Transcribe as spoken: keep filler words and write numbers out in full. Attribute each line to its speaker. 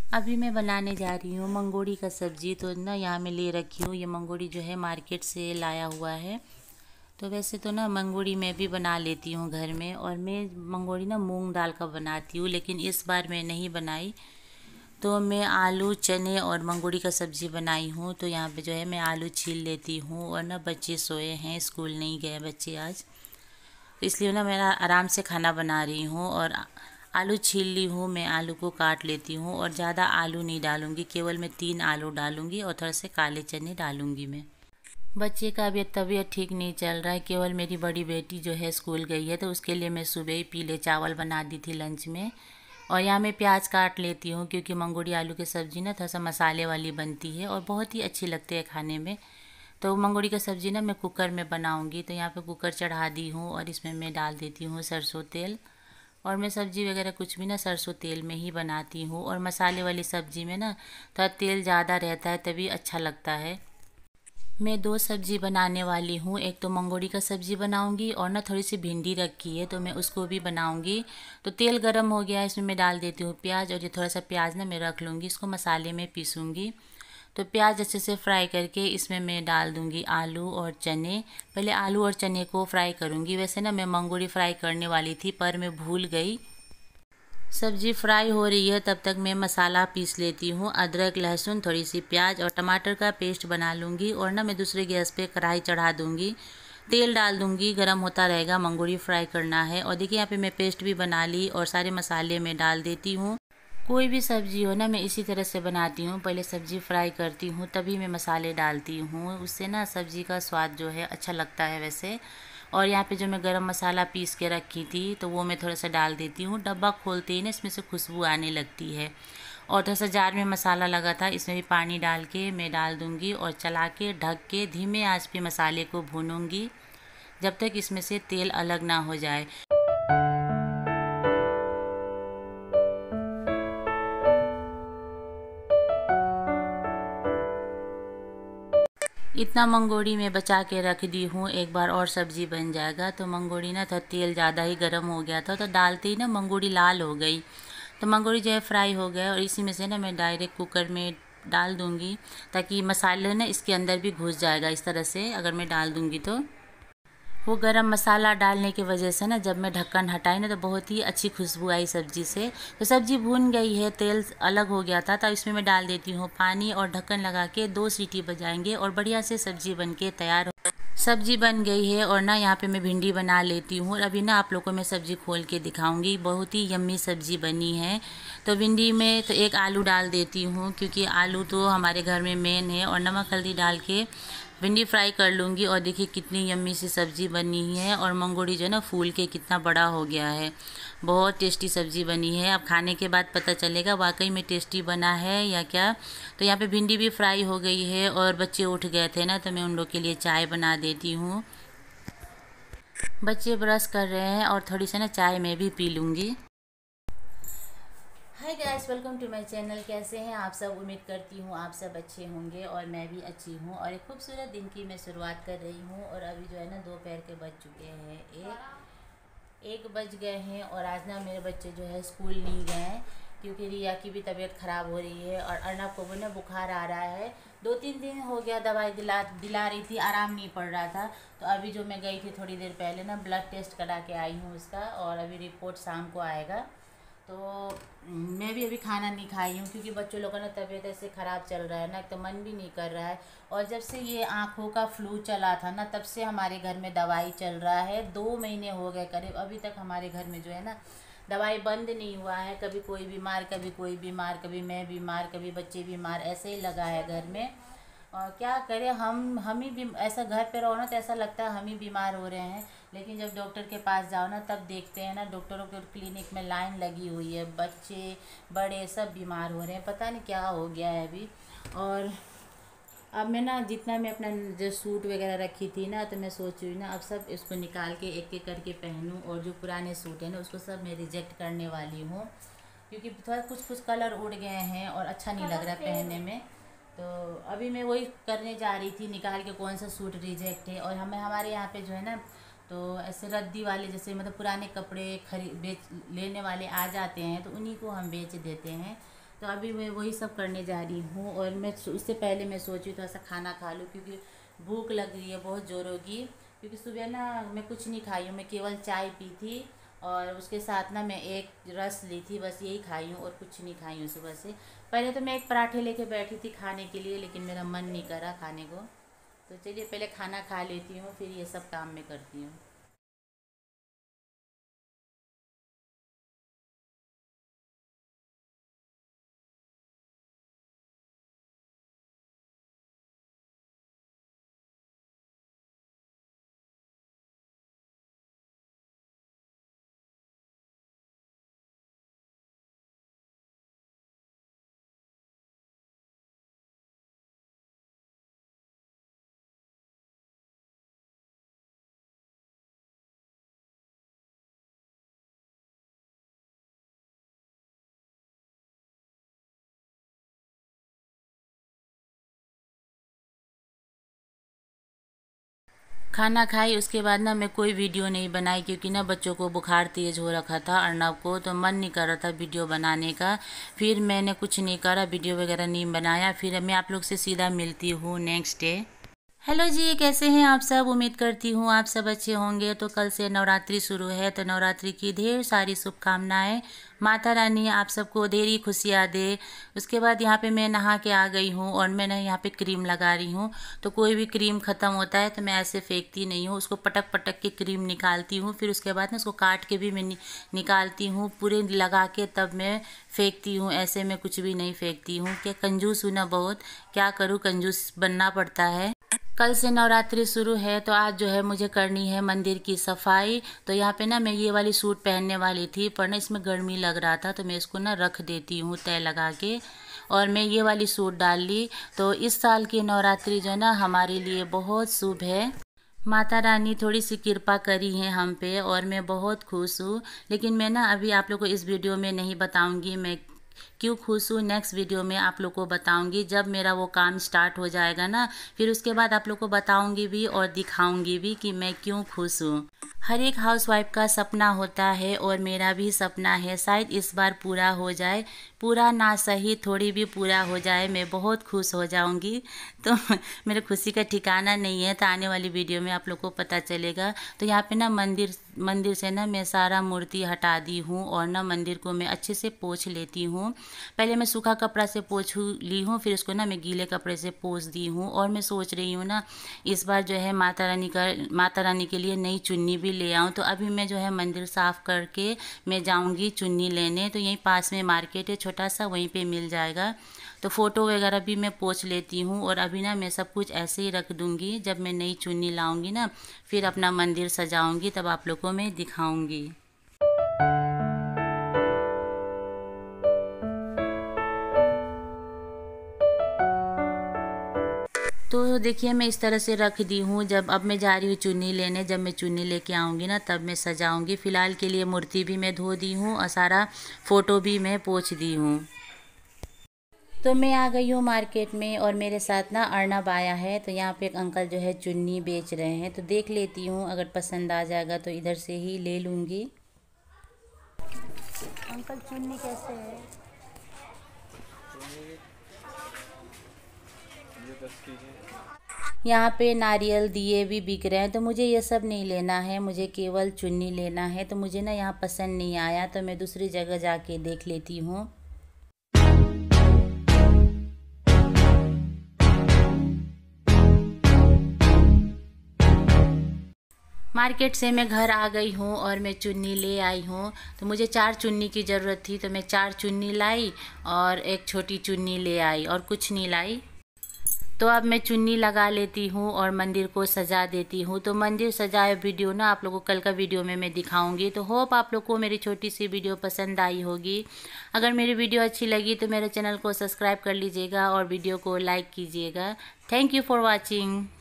Speaker 1: अभी मैं बनाने जा रही हूँ मंगोड़ी का सब्ज़ी। तो ना यहाँ मैं ले रखी हूँ, ये मंगोड़ी जो है मार्केट से लाया हुआ है। तो वैसे तो ना मंगोड़ी मैं भी बना लेती हूँ घर में, और मैं मंगोड़ी ना मूंग दाल का बनाती हूँ, लेकिन इस बार मैं नहीं बनाई। तो मैं आलू चने और मंगोड़ी का सब्ज़ी बनाई हूँ। तो यहाँ पे जो है मैं आलू छील लेती हूँ, और ना बच्चे सोए हैं, स्कूल नहीं गए बच्चे आज, तो इसलिए ना मैं आराम से खाना बना रही हूँ। और आलू छील ली हूँ, मैं आलू को काट लेती हूँ, और ज़्यादा आलू नहीं डालूँगी, केवल मैं तीन आलू डालूँगी और थोड़ा से काले चने डालूँगी मैं। बच्चे का अभी तबीयत ठीक नहीं चल रहा है, केवल मेरी बड़ी बेटी जो है स्कूल गई है, तो उसके लिए मैं सुबह ही पीले चावल बना दी थी लंच में। और यहाँ मैं प्याज काट लेती हूँ, क्योंकि मंगोड़ी आलू की सब्ज़ी ना थोड़ा सा मसाले वाली बनती है और बहुत ही अच्छी लगती है खाने में। तो मंगोड़ी का सब्ज़ी ना मैं कुकर में बनाऊँगी। तो यहाँ पे कुकर चढ़ा दी हूँ, और इसमें मैं डाल देती हूँ सरसों तेल। और मैं सब्ज़ी वगैरह कुछ भी ना सरसों तेल में ही बनाती हूँ, और मसाले वाली सब्ज़ी में ना थोड़ा तेल ज़्यादा रहता है, तभी अच्छा लगता है। मैं दो सब्ज़ी बनाने वाली हूँ, एक तो मंगोड़ी का सब्ज़ी बनाऊँगी, और ना थोड़ी सी भिंडी रखी है तो मैं उसको भी बनाऊँगी। तो तेल गरम हो गया है, इसमें मैं डाल देती हूँ प्याज, और ये थोड़ा सा प्याज ना मैं रख लूँगी, इसको मसाले में पीसूँगी। तो प्याज अच्छे से फ्राई करके इसमें मैं डाल दूँगी आलू और चने। पहले आलू और चने को फ्राई करूँगी। वैसे ना मैं मंगोड़ी फ्राई करने वाली थी, पर मैं भूल गई। सब्ज़ी फ्राई हो रही है, तब तक मैं मसाला पीस लेती हूँ। अदरक, लहसुन, थोड़ी सी प्याज और टमाटर का पेस्ट बना लूँगी, और ना मैं दूसरे गैस पे कढ़ाई चढ़ा दूँगी। तेल डाल दूँगी, गरम होता रहेगा, मंगोड़ी फ्राई करना है। और देखिए यहाँ पे मैं पेस्ट भी बना ली, और सारे मसाले मैं डाल देती हूँ। कोई भी सब्ज़ी हो ना मैं इसी तरह से बनाती हूँ, पहले सब्ज़ी फ्राई करती हूँ, तभी मैं मसाले डालती हूँ, उससे ना सब्ज़ी का स्वाद जो है अच्छा लगता है वैसे। और यहाँ पे जो मैं गरम मसाला पीस के रखी थी, तो वो मैं थोड़ा सा डाल देती हूँ। डब्बा खोलते ही ना इसमें से खुशबू आने लगती है। और थोड़ा सा जार में मसाला लगा था, इसमें भी पानी डाल के मैं डाल दूँगी, और चला के ढक के धीमे आंच पे मसाले को भूनूँगी, जब तक इसमें से तेल अलग ना हो जाए। इतना मंगोड़ी मैं बचा के रख दी हूँ, एक बार और सब्ज़ी बन जाएगा। तो मंगोड़ी ना था, तेल ज़्यादा ही गर्म हो गया था, तो डालते ही ना मंगोड़ी लाल हो गई। तो मंगोड़ी जो है फ्राई हो गया, और इसी में से ना मैं डायरेक्ट कुकर में डाल दूँगी, ताकि मसाले ना इसके अंदर भी घुस जाएगा इस तरह से अगर मैं डाल दूँगी तो। वो गरम मसाला डालने की वजह से ना जब मैं ढक्कन हटाई ना, तो बहुत ही अच्छी खुशबू आई सब्ज़ी से। तो सब्ज़ी भून गई है, तेल अलग हो गया था, तो इसमें मैं डाल देती हूँ पानी, और ढक्कन लगा के दो सीटी बजाएंगे, और बढ़िया से सब्ज़ी बन के तैयार हो। सब्ज़ी बन गई है, और ना यहाँ पे मैं भिंडी बना लेती हूँ, और अभी ना आप लोगों को मैं सब्ज़ी खोल के दिखाऊंगी। बहुत ही यम्मी सब्ज़ी बनी है। तो भिंडी में तो एक आलू डाल देती हूँ, क्योंकि आलू तो हमारे घर में मेन है, और नमक हल्दी डाल के भिंडी फ्राई कर लूँगी। और देखिए कितनी यम्मी सी सब्ज़ी बनी है, और मंगोड़ी जो है ना फूल के कितना बड़ा हो गया है। बहुत टेस्टी सब्ज़ी बनी है। अब खाने के बाद पता चलेगा वाकई में टेस्टी बना है या क्या। तो यहाँ पे भिंडी भी फ्राई हो गई है, और बच्चे उठ गए थे ना, तो मैं उन लोग के लिए चाय बना देती हूँ। बच्चे ब्रश कर रहे हैं, और थोड़ी सी ना चाय मैं भी पी लूँगी। Hi guys, welcome to my channel. कैसे हैं आप सब? उम्मीद करती हूँ आप सब अच्छे होंगे, और मैं भी अच्छी हूँ। और एक खूबसूरत दिन की मैं शुरुआत कर रही हूँ, और अभी जो है ना दोपहर के बज चुके हैं, एक एक बज गए हैं। और आज ना मेरे बच्चे जो है स्कूल नहीं गए हैं, क्योंकि रिया की भी तबीयत ख़राब हो रही है, और अर्नब को भी ना बुखार आ रहा है। दो तीन दिन हो गया दवाई दिला दिला रही थी, आराम नहीं पड़ रहा था। तो अभी जो मैं गई थी थोड़ी देर पहले ना, ब्लड टेस्ट करा के आई हूँ उसका, और अभी रिपोर्ट शाम को आएगा। तो मैं भी अभी खाना नहीं खाई हूँ, क्योंकि बच्चों लोगों का ना तबीयत ऐसे ख़राब चल रहा है ना, तो मन भी नहीं कर रहा है। और जब से ये आँखों का फ्लू चला था ना, तब से हमारे घर में दवाई चल रहा है। दो महीने हो गए करीब, अभी तक हमारे घर में जो है ना दवाई बंद नहीं हुआ है। कभी कोई बीमार, कभी कोई बीमार, कभी मैं बीमार, कभी बच्चे बीमार, ऐसे ही लगा है घर में। और क्या करें, हम हम ही भी ऐसा घर पे रहो ना, तो ऐसा लगता है हम ही बीमार हो रहे हैं। लेकिन जब डॉक्टर के पास जाओ ना, तब देखते हैं ना डॉक्टरों के क्लिनिक में लाइन लगी हुई है, बच्चे बड़े सब बीमार हो रहे हैं, पता नहीं क्या हो गया है अभी। और अब मैं ना जितना मैं अपना जो सूट वगैरह रखी थी ना, तो मैं सोच रही हूँ ना अब सब इसको निकाल के एक एक करके पहनूँ, और जो पुराने सूट है ना उसको सब मैं रिजेक्ट करने वाली हूँ, क्योंकि थोड़ा कुछ कुछ कलर उड़ गए हैं और अच्छा नहीं लग रहा पहनने में। तो अभी मैं वही करने जा रही थी, निकाल के कौन सा सूट रिजेक्ट है। और हमें हमारे यहाँ पे जो है ना, तो ऐसे रद्दी वाले जैसे मतलब पुराने कपड़े खरीद बेच लेने वाले आ जाते हैं, तो उन्हीं को हम बेच देते हैं। तो अभी मैं वही सब करने जा रही हूँ। और मैं उससे पहले मैं सोची थोड़ा सा खाना खा लूँ, क्योंकि भूख लग रही है बहुत ज़ोरों की। क्योंकि सुबह ना मैं कुछ नहीं खाई हूँ, मैं केवल चाय पी थी और उसके साथ ना मैं एक रस ली थी, बस यही खाई हूँ और कुछ नहीं खाई हूँ सुबह से। पहले तो मैं एक पराठे लेके बैठी थी खाने के लिए, लेकिन मेरा मन नहीं करा खाने को। तो चलिए पहले खाना खा लेती हूँ, फिर ये सब काम मैं करती हूँ। खाना खाई उसके बाद ना मैं कोई वीडियो नहीं बनाई, क्योंकि ना बच्चों को बुखार तेज़ हो रखा था, अर्नब को, तो मन नहीं कर रहा था वीडियो बनाने का। फिर मैंने कुछ नहीं करा, वीडियो वगैरह नहीं बनाया। फिर मैं आप लोग से सीधा मिलती हूँ नेक्स्ट डे। हेलो जी, कैसे हैं आप सब? उम्मीद करती हूँ आप सब अच्छे होंगे। तो कल से नवरात्रि शुरू है, तो नवरात्रि की ढेर सारी शुभकामनाएं। माता रानी आप सबको ढेरी खुशियाँ दे। उसके बाद यहाँ पे मैं नहा के आ गई हूँ और मैं ना यहाँ पे क्रीम लगा रही हूँ। तो कोई भी क्रीम ख़त्म होता है तो मैं ऐसे फेंकती नहीं हूँ, उसको पटक पटक के क्रीम निकालती हूँ। फिर उसके बाद ना उसको काट के भी मैं नि, निकालती हूँ, पूरे लगा के तब मैं फेंकती हूँ। ऐसे मैं कुछ भी नहीं फेंकती हूँ। क्या कंजूस हूँ ना बहुत, क्या करूँ, कंजूस बनना पड़ता है। कल से नवरात्रि शुरू है, तो आज जो है मुझे करनी है मंदिर की सफाई। तो यहाँ पे ना मैं ये वाली सूट पहनने वाली थी, पर ना इसमें गर्मी लग रहा था, तो मैं इसको ना रख देती हूँ तय लगा के, और मैं ये वाली सूट डाल ली। तो इस साल की नवरात्रि जो है ना हमारे लिए बहुत शुभ है। माता रानी थोड़ी सी कृपा करी है हम पे और मैं बहुत खुश हूँ। लेकिन मैं ना अभी आप लोग को इस वीडियो में नहीं बताऊँगी मैं क्यों खुश हूँ। नेक्स्ट वीडियो में आप लोग को बताऊंगी, जब मेरा वो काम स्टार्ट हो जाएगा ना, फिर उसके बाद आप लोग को बताऊंगी भी और दिखाऊंगी भी कि मैं क्यों खुश हूँ। हर एक हाउसवाइफ का सपना होता है और मेरा भी सपना है, शायद इस बार पूरा हो जाए। पूरा ना सही, थोड़ी भी पूरा हो जाए, मैं बहुत खुश हो जाऊंगी। तो मेरे खुशी का ठिकाना नहीं है, तो आने वाली वीडियो में आप लोग को पता चलेगा। तो यहाँ पे ना मंदिर मंदिर से ना मैं सारा मूर्ति हटा दी हूँ और ना मंदिर को मैं अच्छे से पोंछ लेती हूँ। पहले मैं सूखा कपड़ा से पोंछ ली हूँ, फिर उसको ना मैं गीले कपड़े से पोंछ दी हूँ। और मैं सोच रही हूँ ना इस बार जो है माता रानी का माता रानी के लिए नई चुन्नी भी ले आऊँ। तो अभी मैं जो है मंदिर साफ़ करके मैं जाऊँगी चुन्नी लेने। तो यहीं पास में मार्केट है छोटा सा, वहीं पे मिल जाएगा। तो फ़ोटो वगैरह भी मैं पोंछ लेती हूँ और अभी ना मैं सब कुछ ऐसे ही रख दूँगी। जब मैं नई चुन्नी लाऊँगी ना, फिर अपना मंदिर सजाऊँगी, तब आप लोगों को मैं दिखाऊँगी। तो देखिए मैं इस तरह से रख दी हूँ। जब अब मैं जा रही हूँ चुन्नी लेने, जब मैं चुन्नी लेके आऊँगी ना तब मैं सजाऊँगी। फ़िलहाल के लिए मूर्ति भी मैं धो दी हूँ और सारा फ़ोटो भी मैं पोंछ दी हूँ। तो मैं आ गई हूँ मार्केट में और मेरे साथ ना अर्नब आया है। तो यहाँ पे एक अंकल जो है चुन्नी बेच रहे हैं, तो देख लेती हूँ, अगर पसंद आ जाएगा तो इधर से ही ले लूँगी। अंकल चुन्नी कैसे है? यहाँ पे नारियल दिए भी बिक रहे हैं, तो मुझे ये सब नहीं लेना है, मुझे केवल चुन्नी लेना है। तो मुझे ना यहाँ पसंद नहीं आया, तो मैं दूसरी जगह जाके देख लेती हूँ। मार्केट से मैं घर आ गई हूँ और मैं चुन्नी ले आई हूँ। तो मुझे चार चुन्नी की ज़रूरत थी, तो मैं चार चुन्नी लाई और एक छोटी चुन्नी ले आई और कुछ नहीं लाई। तो अब मैं चुन्नी लगा लेती हूँ और मंदिर को सजा देती हूँ। तो मंदिर सजाए वीडियो ना आप लोगों को कल का वीडियो में मैं दिखाऊंगी। तो होप आप लोग को मेरी छोटी सी वीडियो पसंद आई होगी। अगर मेरी वीडियो अच्छी लगी तो मेरे चैनल को सब्सक्राइब कर लीजिएगा और वीडियो को लाइक कीजिएगा। Thank you for watching.